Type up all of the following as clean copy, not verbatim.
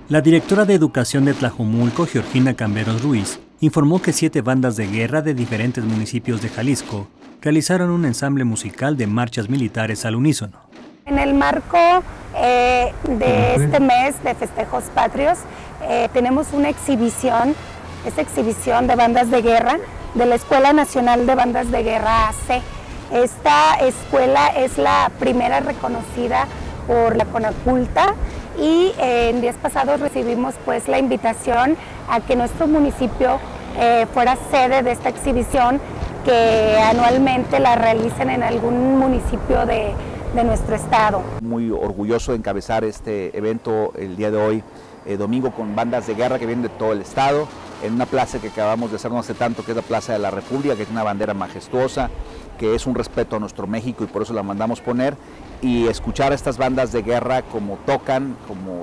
La directora de Educación de Tlajomulco, Georgina Camberos Ruiz, informó que 7 bandas de guerra de diferentes municipios de Jalisco realizaron un ensamble musical de marchas militares al unísono. En el marco de este mes de festejos patrios, tenemos una exhibición, de bandas de guerra de la Escuela Nacional de Bandas de Guerra AC. Esta escuela es la primera reconocida por la CONACULTA y en días pasados recibimos pues la invitación a que nuestro municipio fuera sede de esta exhibición, que anualmente la realicen en algún municipio de nuestro estado. Muy orgulloso de encabezar este evento el día de hoy, domingo, con bandas de guerra que vienen de todo el estado, en una plaza que acabamos de hacer no hace tanto, que es la Plaza de la República, que es una bandera majestuosa, que es un respeto a nuestro México y por eso la mandamos poner, y escuchar a estas bandas de guerra como tocan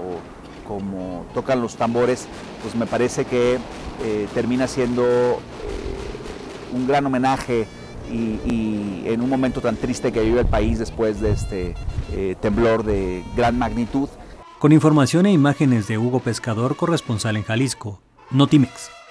los tambores, pues me parece que termina siendo un gran homenaje y en un momento tan triste que vive el país después de este temblor de gran magnitud. Con información e imágenes de Hugo Pescador, corresponsal en Jalisco, Notimex.